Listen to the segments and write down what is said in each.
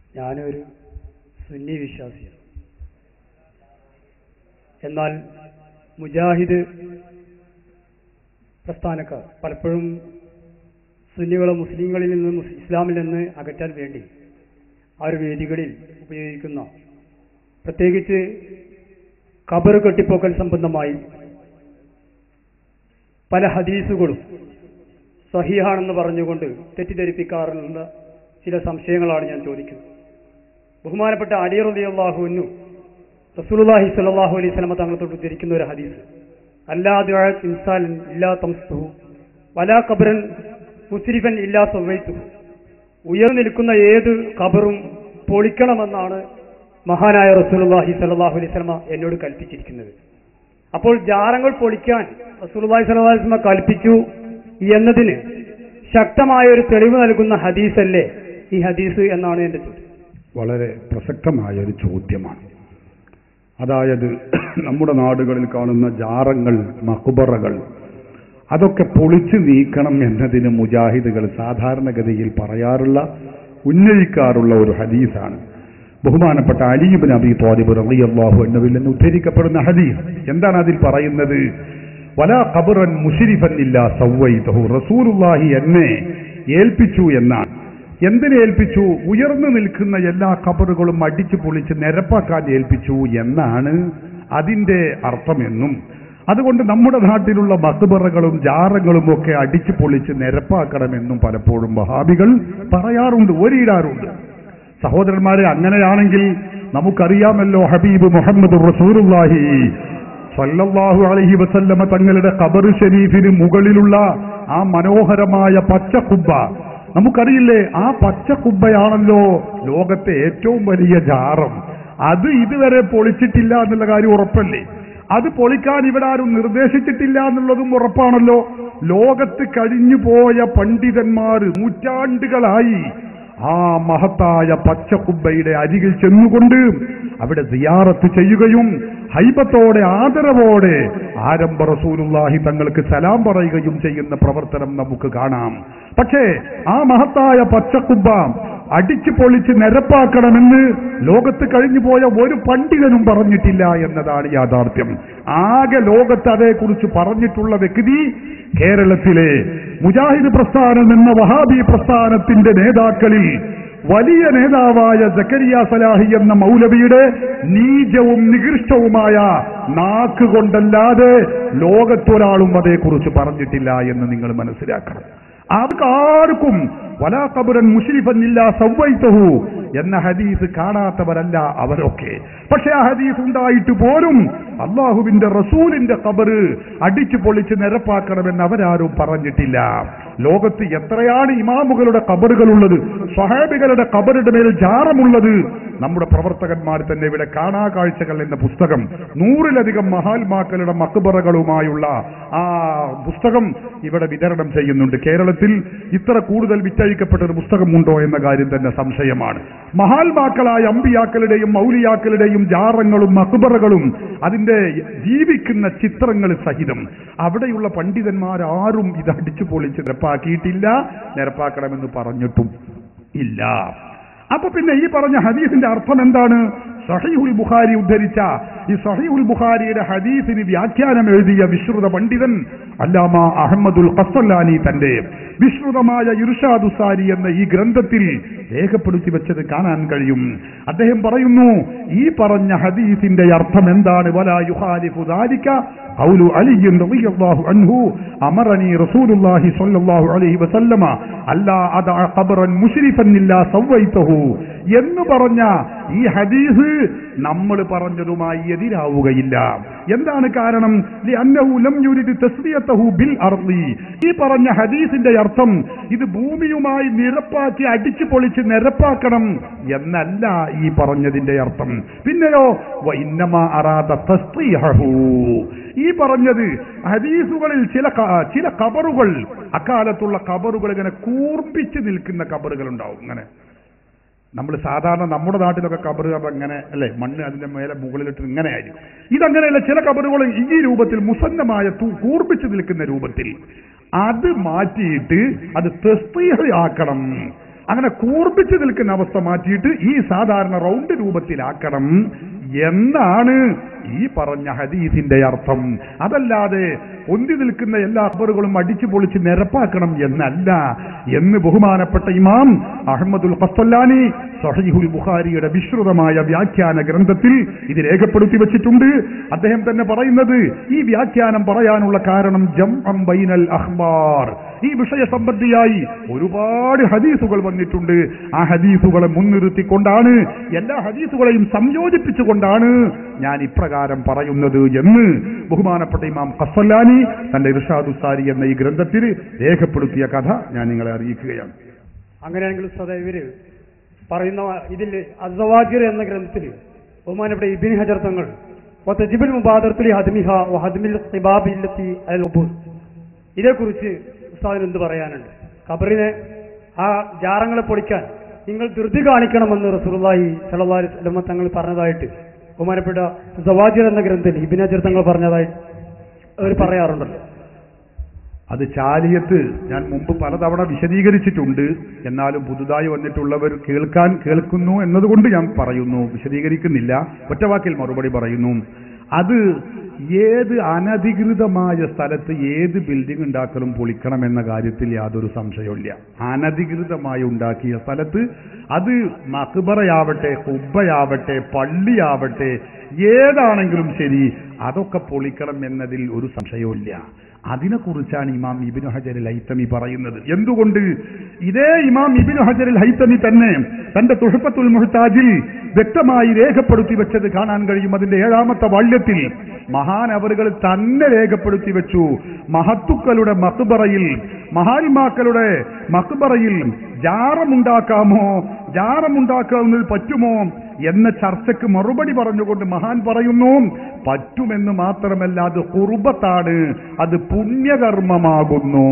ഞാനൊരു സുന്നി വിശ്വാസിയാണ്. എന്നാൽ മുജാഹിദ് പ്രസ്ഥാനക്കാർ പലപ്പോഴും സുന്നികളെ മുസ്ലിങ്ങളിൽ നിന്ന് ഇസ്ലാമിൽ നിന്ന് അകറ്റാൻ വേണ്ടി ആ ഒരു വേദികളിൽ ഉപയോഗിക്കുന്ന പ്രത്യേകിച്ച് ഖബർ കെട്ടിപ്പോക്കൽ സംബന്ധമായി പല ഹദീസുകളും സഹീഹാണെന്ന് പറഞ്ഞുകൊണ്ട് തെറ്റിദ്ധരിപ്പിക്കാറുള്ള ചില സംശയങ്ങളാണ് ഞാൻ ചോദിക്കുന്നത്. ബഹുമാനപ്പെട്ട അലി റളിയല്ലാഹു അൻഹു റസൂലുള്ളാഹി സ്വല്ലല്ലാഹു അലൈഹി വസല്ലം തങ്ങളോട് ഉദ്ധരിക്കുന്ന ഒരു ഹദീസ്, അല്ലാ ദുആ ഇൻസാൻ ഇല്ലാ തംസ്തുഹു വലാ ഖബറൻ മുസ്രിഫൻ ഇല്ലാ സവൈതുഹു, ഉയർന്നു നിൽക്കുന്ന ഏത് ഖബറും പൊളിക്കണമെന്നാണ് മഹാനായ റസൂലുള്ളാഹി സ്വല്ലല്ലാഹു അലൈഹി വസല്ലം എന്നോട് കൽപ്പിച്ചിരിക്കുന്നത്. അപ്പോൾ ജാറങ്ങൾ പൊളിക്കാൻ റസൂലുള്ളാഹി സ്വല്ലല്ലാഹു അലൈഹി വസല്ലം കൽപ്പിച്ചു എന്നതിന് ശക്തമായ ഒരു തെളിവ് നൽകുന്ന ഹദീസല്ലേ ഈ ഹദീസ് എന്നാണ് എൻ്റെ ചോദ്യം. വളരെ പ്രസക്തമായ ഒരു ചോദ്യമാണ്. അതായത് നമ്മുടെ നാടുകളിൽ കാണുന്ന ജാറങ്ങൾ, മഖ്ബറകൾ, അതൊക്കെ പൊളിച്ചു നീക്കണം എന്നതിന് മുജാഹിദുകൾ സാധാരണഗതിയിൽ ഉന്നയിക്കാറുള്ള ഒരു ഹദീസാണ്. ബഹുമാനപ്പെട്ട അലി ഇബ്നു അബീ ത്വാലിബ് റളിയല്ലാഹു അൻഹുവിൽ നിന്ന് ഉദ്ധരിക്കപ്പെടുന്ന ഹദീസ്. എന്താണ് അതിൽ പറയുന്നത്? വലാ ഖബറൻ മുശ്രിഫൻ ഇല്ലാ സവ്വൈതഹു, റസൂലുള്ളാഹി എന്നെ ഏൽപ്പിച്ചു എന്നാണ്. എന്തിനെ ഏൽപ്പിച്ചു? ഉയർന്നു നിൽക്കുന്ന എല്ലാ ഖബറുകളും അടിച്ചു പൊളിച്ച് നിരപ്പാക്കാൻ ഏൽപ്പിച്ചു എന്നാണ് അതിന്റെ അർത്ഥമെന്നും, അതുകൊണ്ട് നമ്മുടെ നാട്ടിലുള്ള മഖ്ബറകളും ജാറങ്ങളും ഒക്കെ അടിച്ചു പൊളിച്ച് നിരപ്പാക്കണമെന്നും പലപ്പോഴും വഹാബികൾ പറയാറുണ്ട്, ഓരിയിടാറുണ്ട്. സഹോദരന്മാരെ, അങ്ങനെയാണെങ്കിൽ നമുക്കറിയാമല്ലോ ഹബീബ് മുഹമ്മദ് റസൂലുള്ളാഹി സ്വല്ലല്ലാഹു അലൈഹി വസല്ലമ തങ്ങളുടെ ഖബർ ഷരീഫിന് മുകളിലുള്ള ആ മനോഹരമായ പച്ചക്കുബ്ബ നമുക്കറിയില്ലേ? ആ പച്ചക്കുബ്ബയാണല്ലോ ലോകത്തെ ഏറ്റവും വലിയ ജാറം. അത് ഇതുവരെ പൊളിച്ചിട്ടില്ല എന്നുള്ള കാര്യം ഉറപ്പല്ലേ? അത് പൊളിക്കാൻ ഇവിടെ ആരും നിർദ്ദേശിച്ചിട്ടില്ല എന്നുള്ളതും ഉറപ്പാണല്ലോ. ലോകത്ത് കഴിഞ്ഞു പോയ പണ്ഡിതന്മാർ നൂറ്റാണ്ടുകളായി ആ മഹത്തായ പച്ചക്കുബ്ബയുടെ അരികിൽ ചെന്നുകൊണ്ട് അവിടെ സിയാറത്ത് ചെയ്യുകയും ഹൈബത്തോടെ ആദരവോടെ ആരംഭ റസൂലുള്ളാഹി തങ്ങൾക്ക് സലാം പറയുകയും ചെയ്യുന്ന പ്രവർത്തനം നമുക്ക് കാണാം. പക്ഷേ ആ മഹത്തായ പച്ചക്കുബ്ബ അടിച്ചു പൊളിച്ച് നിരപ്പാക്കണമെന്ന് ലോകത്ത് കഴിഞ്ഞു പോയ ഒരു പണ്ഡിതനും പറഞ്ഞിട്ടില്ല എന്നതാണ് യാഥാർത്ഥ്യം. ആകെ ലോകത്ത് അതേക്കുറിച്ച് പറഞ്ഞിട്ടുള്ള വ്യക്തി കേരളത്തിലെ മുജാഹിദ് പ്രസ്ഥാനം എന്ന വഹാബി പ്രസ്ഥാനത്തിന്റെ നേതാക്കളിൽ വലിയ നേതാവായ സക്കരിയ സലാഹി എന്ന മൗലവിയുടെ നീചവും നികൃഷ്ടവുമായ നാക്കുകൊണ്ടല്ലാതെ ലോകത്തൊരാളും അതേക്കുറിച്ച് പറഞ്ഞിട്ടില്ല എന്ന് നിങ്ങൾ മനസ്സിലാക്കണം. ആർക്കും വലാ ഖബറൻ മുശ്രിഫൻ ഇല്ലാ സവ്വൈതഹു എന്ന ഹദീസ് കാണാത്തവരല്ല അവരൊക്കെ. പക്ഷെ ആ ഹദീസ് ഉണ്ടായിട്ട് പോലും അള്ളാഹുവിന്റെ റസൂലിന്റെ ഖബർ അടിച്ചു പൊളിച്ച് നിരപ്പാക്കണമെന്ന് അവരാരും പറഞ്ഞിട്ടില്ല. ലോകത്ത് എത്രയാണ് ഇമാമുകളുടെ ഖബറുകളുള്ളത്, സ്വഹാബികളുടെ ഖബറുടെ മേൽ ജാറമുള്ളത്. നമ്മുടെ പ്രവർത്തകന്മാർ തന്നെ ഇവിടെ കാണാ കാഴ്ചകൾ എന്ന പുസ്തകം 100-ലധികം മഹാത്മാക്കളുടെ മഖ്ബറകളുമായുള്ള ആ പുസ്തകം ഇവിടെ വിതരണം ചെയ്യുന്നുണ്ട്. കേരളത്തിൽ ഇത്ര കൂടുതൽ വിറ്റഴിക്കപ്പെട്ട ഒരു പുസ്തകമുണ്ടോ എന്ന കാര്യം തന്നെ സംശയമാണ്. മഹാത്മാക്കളായ അമ്പിയാക്കളുടെയും മൗലിയാക്കളുടെയും ജാറങ്ങളും മഖ്ബറകളും അതിന്റെ ജീവിക്കുന്ന ചിത്രങ്ങൾ സഹിതം അവിടെയുള്ള പണ്ഡിതന്മാരാരും ഇത് അടിച്ചു പൊളിച്ച് നിരപ്പാക്കിയിട്ടില്ല, നിരപ്പാക്കണമെന്ന് പറഞ്ഞിട്ടും ഇല്ല. അപ്പൊ പിന്നെ ഈ പറഞ്ഞ ഹദീസിന്റെ അർത്ഥം എന്താണ്? സഹീഹുൽ ബുഖാരി ഉദ്ധരിച്ച ഈ സഹീഹുൽ ബുഖാരിയുടെ ഹദീസിന് വ്യാഖ്യാനം എഴുതിയ വിശ്രുത പണ്ഡിതൻ അല്ലാമ അഹമ്മദുൽ ഖസ്സലാനി തന്റെ വിശ്രുതമായ ഇർഷാദു സാരി എന്ന ഈ ഗ്രന്ഥത്തിൽ രേഖപ്പെടുത്തി വെച്ചത് കാണാൻ കഴിയും. അദ്ദേഹം പറയുന്നു, ഈ പറഞ്ഞ ഹദീസിന്റെ അർത്ഥം എന്താണ്? വലാ യുഖാലിഫു ദാലിക ഖൗലു അലി റളിയല്ലാഹു അൻഹു അമറനി റസൂലുള്ളാഹി സ്വല്ലല്ലാഹു അലൈഹി വസല്ലമ അല്ലാ അദഅ ഖബറൻ മുശ്രിഫൻ ഇല്ലാ സവ്വൈതഹു എന്ന് പറഞ്ഞ ഈ ഹദീസ് നമ്മൾ പറഞ്ഞതുമായി എതിരാവുകയില്ല. എന്താണ് കാരണം? ലിഅന്നഹു ലം യുരിദ് തസ്വിയതഹു ബിൽ അർളി. ഈ പറഞ്ഞ ഹദീസിന്റെ അർത്ഥം ഇത് ഭൂമിയുമായി നിരപ്പാക്കി അടിച്ചു പൊളിച്ച് നിരപ്പാക്കണം എന്നല്ല ഈ പറഞ്ഞതിന്റെ അർത്ഥം. പിന്നെയോ വഇന്നമാ അറാദ തസ്തീഹു. ഈ പറഞ്ഞത് ഹദീസുകളിൽ ചില ഖബറുകൾ, അക്കാലത്തുള്ള ഖബറുകൾ ഇങ്ങനെ കൂർപ്പിച്ച് നിൽക്കുന്ന ഖബറുകൾ ഉണ്ടാവും. ഇങ്ങനെ നമ്മൾ സാധാരണ നമ്മുടെ നാട്ടിലൊക്കെ ഖബർ അങ്ങനെ അല്ലെ, മണ്ണ് അതിന്റെ മേലെ മുകളിലിട്ട് ഇങ്ങനെ ആയിരിക്കും. ഇതങ്ങനെയല്ല, ചില ഖബറുകൾ ഈ രൂപത്തിൽ മുസന്നമായ കൂർപ്പിച്ച് നിൽക്കുന്ന രൂപത്തിൽ അത് മാറ്റിയിട്ട് അത് തസ്തീഹ് ആക്കണം. അങ്ങനെ കൂർപ്പിച്ചു നിൽക്കുന്ന അവസ്ഥ മാറ്റിയിട്ട് ഈ സാധാരണ റൗണ്ട് രൂപത്തിലാക്കണം എന്നാണ് ഈ പറഞ്ഞ ഹദീസിന്റെ അർത്ഥം. അതല്ലാതെ പൊന്തി നിൽക്കുന്ന എല്ലാ ഖബറുകളും അടിച്ചു പൊളിച്ച് നിരപ്പാക്കണം എന്നല്ല എന്ന് ബഹുമാനപ്പെട്ട ഇമാം അഹ്മദുൽ ഖസ്സലാനി സഹീഹുൽ ബുഖാരിയുടെ വിശ്രുതമായ വ്യാഖ്യാന ഗ്രന്ഥത്തിൽ ഇത് രേഖപ്പെടുത്തി വെച്ചിട്ടുണ്ട്. അദ്ദേഹം തന്നെ പറയുന്നത്, ഈ വ്യാഖ്യാനം പറയാനുള്ള കാരണം ജംഅം ബൈനൽ അഖ്ബാർ, ഈ വിഷയ സംബന്ധിയായി ഒരുപാട് ഹദീസുകൾ വന്നിട്ടുണ്ട്. ആ ഹദീസുകളെ മുൻനിർത്തിക്കൊണ്ടാണ്, എല്ലാ ഹദീസുകളെയും സംയോജിപ്പിച്ചുകൊണ്ടാണ് ഞാൻ ഇപ്രകാരം പറയുന്നത് എന്ന് ബഹുമാനപ്പെട്ട ഇമാം ഖസ്സലാനി തന്റെ ഇർഷാദുസ് സാരി എന്ന ഈ ഗ്രന്ഥത്തിൽ രേഖപ്പെടുത്തിയ കഥ ഞാൻ നിങ്ങളെ അറിയിക്കുകയാണ്. അങ്ങനെയാണെങ്കിൽ ഇവര് പറയുന്ന ഇതിൽ അസ്സവാജിർ എന്ന ഗ്രന്ഥത്തിൽ ബഹുമാനപ്പെട്ട ഇബ്നു ഹജർ തങ്ങൾ വതജിബുൽ മുബാദറത്തുൽ ഹദ്മിഹ വഹദ്മിൽ ഖിബാബില്ലത്തി അൽ ഖുബൂർ, ഇതേക്കുറിച്ച് ഉസ്താദിന് എന്ത് പറയാനുണ്ട്? ഖബറിനെ, ആ ജാറങ്ങളെ പൊളിക്കാൻ നിങ്ങൾ ധൃതി കാണിക്കണമെന്ന് റസൂലുള്ളാഹി സ്വല്ലല്ലാഹു അലൈഹി വസല്ലം തങ്ങൾ പറഞ്ഞതായിട്ട് ബഹുമാനപ്പെട്ട സവാജിർ എന്ന ഗ്രന്ഥത്തിൽ ഇബ്നു ഹജർ തങ്ങൾ പറഞ്ഞതായിട്ട് അവർ പറയാറുണ്ടല്ലോ. അത് ചാലിയത്ത് ഞാൻ മുമ്പ് പലതവണ വിശദീകരിച്ചിട്ടുണ്ട്. എന്നാലും പുതുതായി വന്നിട്ടുള്ളവർ കേൾക്കുന്നു എന്നതുകൊണ്ട് ഞാൻ പറയുന്നു, വിശദീകരിക്കുന്നില്ല. ഒറ്റവാക്കിൽ മറുപടി പറയുന്നു. അത് ഏത് അനധികൃതമായ സ്ഥലത്ത് ഏത് ബിൽഡിംഗ് ഉണ്ടാക്കലും പൊളിക്കണം എന്ന കാര്യത്തിൽ യാതൊരു സംശയമില്ല. അനധികൃതമായി ഉണ്ടാക്കിയ സ്ഥലത്ത് അത് മഖ്ബറയാവട്ടെ, ഖുബ്ബയാവട്ടെ, പള്ളിയാവട്ടെ, ഏതാണെങ്കിലും ശരി അതൊക്കെ പൊളിക്കണം എന്നതിൽ ഒരു സംശയവുമില്ല. അതിനെക്കുറിച്ചാണ് ഇമാം ഇബ്നു ഹജറുൽ ഹൈതമി പറയുന്നത്. എന്തുകൊണ്ട്? ഇതേ ഇമാം ഇബ്നു ഹജറുൽ ഹൈതമി തന്നെ തന്റെ തുഹ്ഫത്തുൽ മുഹ്താജിൽ വ്യക്തമായി രേഖപ്പെടുത്തി വെച്ചത് കാണാൻ കഴിയും. അതിന്റെ 7ാമത്തെ വാള്യത്തിൽ മഹാനവറുകൾ തന്നെ രേഖപ്പെടുത്തി വെച്ചു, മഹത്തുക്കളുടെ മഖ്ബറയിൽ, മഹാന്മാക്കളുടെ മഖ്ബറയിൽ ജാറമുണ്ടാക്കാമോ, ജാറമുണ്ടാക്കാവുന്നത് പറ്റുമോ എന്ന ചർച്ചയ്ക്ക് മറുപടി പറഞ്ഞുകൊണ്ട് മഹാൻ പറയുന്നു, പറ്റുമെന്ന് മാത്രമല്ല അത് ഖുർബത്താണ്, അത് പുണ്യകർമ്മമാകുന്നു.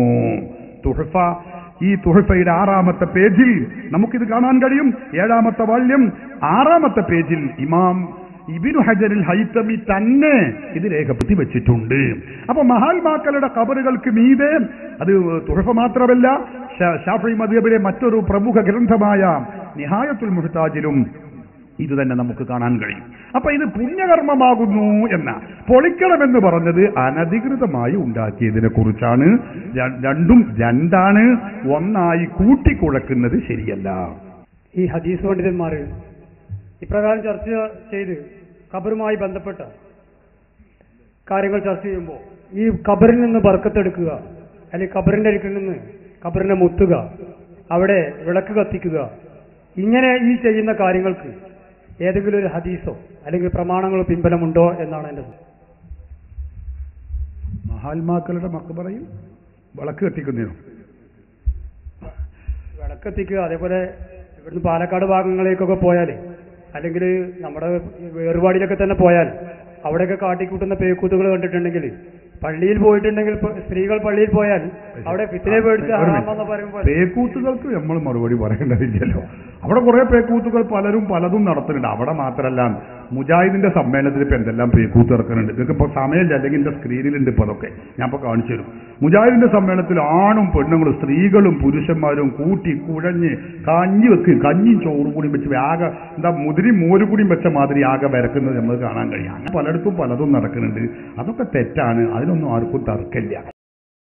തുഹ്ഫ, ഈ തുഹ്ഫയുടെ 6ാമത്തെ പേജിൽ നമുക്കിത് കാണാൻ കഴിയും. 7ാമത്തെ വാള്യം 6ാമത്തെ പേജിൽ ഇമാം ഇബ്നു ഹജറുൽ ഹൈതമി തന്നെ ഇത് രേഖപ്പെടുത്തി വെച്ചിട്ടുണ്ട്. അപ്പൊ മഹാന്മാക്കളുടെ ഖബറുകൾക്ക് മീതെ, അത് തുഹ്ഫ മാത്രമല്ല, ശാഫിഈ മദ്ഹബിലെ മറ്റൊരു പ്രമുഖ ഗ്രന്ഥമായ നിഹായത്തുൽ മുഹ്താജിലും ഇത് തന്നെ നമുക്ക് കാണാൻ കഴിയും. അപ്പൊ ഇത് പുണ്യകർമ്മമാകുന്നു എന്ന, പൊളിക്കണമെന്ന് പറഞ്ഞത് അനധികൃതമായി ഉണ്ടാക്കിയതിനെ കുറിച്ചാണ്. രണ്ടും രണ്ടാണ്, ഒന്നായി കൂട്ടിക്കുഴക്കുന്നത് ശരിയല്ല. ഈ ഹദീസ് പണ്ഡിതന്മാർ ഇപ്രകാരം ചർച്ച ചെയ്ത് ഖബറുമായി ബന്ധപ്പെട്ട കാര്യങ്ങൾ ചർച്ച ചെയ്യുമ്പോൾ ഈ ഖബറിൽ നിന്ന് ബർക്കത്തെടുക്കുക, അല്ലെങ്കിൽ ഖബറിന്റെ അടുക്കിൽ നിന്ന് ഖബറിനെ മുത്തുക, അവിടെ വിളക്ക് കത്തിക്കുക, ഇങ്ങനെ ഈ ചെയ്യുന്ന കാര്യങ്ങൾക്ക് ഏതെങ്കിലും ഒരു ഹദീസോ അല്ലെങ്കിൽ പ്രമാണങ്ങളോ പിൻബലമുണ്ടോ എന്നാണ് എൻ്റെ. മഹാത്മാക്കളുടെ മഖ്ബറയിൽ വിളക്ക് കത്തിക്കുന്നതിനോ? വിളക്ക് കത്തിക്കുക, അതേപോലെ ഇവിടുന്ന് പാലക്കാട് ഭാഗങ്ങളിലേക്കൊക്കെ പോയാൽ, അല്ലെങ്കിൽ നമ്മുടെ വേറുപാടിയിലൊക്കെ തന്നെ പോയാൽ അവിടെയൊക്കെ കാട്ടിക്കൂട്ടുന്ന പേക്കൂത്തുകൾ കണ്ടിട്ടുണ്ടെങ്കിൽ, പള്ളിയിൽ പോയിട്ടുണ്ടെങ്കിൽ, സ്ത്രീകൾ പള്ളിയിൽ പോയാൽ അവിടെ ഫിത്നെ പേടിച്ച് ആറാമെന്ന് പറയുമ്പോൾ പേക്കൂത്തുകൾക്ക് നമ്മൾ മറുപടി പറയേണ്ടതില്ലല്ലോ. അവിടെ കുറെ പേക്കൂത്തുകൾ പലരും പലതും നടത്തുന്നുണ്ട്. അവിടെ മാത്രമല്ല, മുജാഹിദിന്റെ സമ്മേളനത്തിൽ ഇപ്പൊ എന്തെല്ലാം പേക്കൂത്ത് ഇറക്കുന്നുണ്ട്. നിങ്ങൾക്ക് ഇപ്പൊ സമയമില്ല, അല്ലെങ്കിൽ എന്റെ സ്ക്രീനിലുണ്ട് ഇപ്പൊ അതൊക്കെ, ഞാൻ ഇപ്പൊ കാണിച്ചു തരും. മുജാഹിദിന്റെ സമ്മേളനത്തിൽ ആണും പെണ്ണുങ്ങളും സ്ത്രീകളും പുരുഷന്മാരും കൂട്ടി കുഴഞ്ഞ് കഞ്ഞിയും ചോറും കൂടി വെച്ച് ആകെ എന്താ മുതിരി മോരുകൂടിയും വെച്ച മാതിരി ആകെ വരക്കുന്നത് നമ്മൾ കാണാൻ കഴിയും. അങ്ങനെ പലയിടത്തും പലതും നടക്കുന്നുണ്ട്. അതൊക്കെ തെറ്റാണ്, അതിനൊന്നും ആർക്കും തർക്കമില്ല.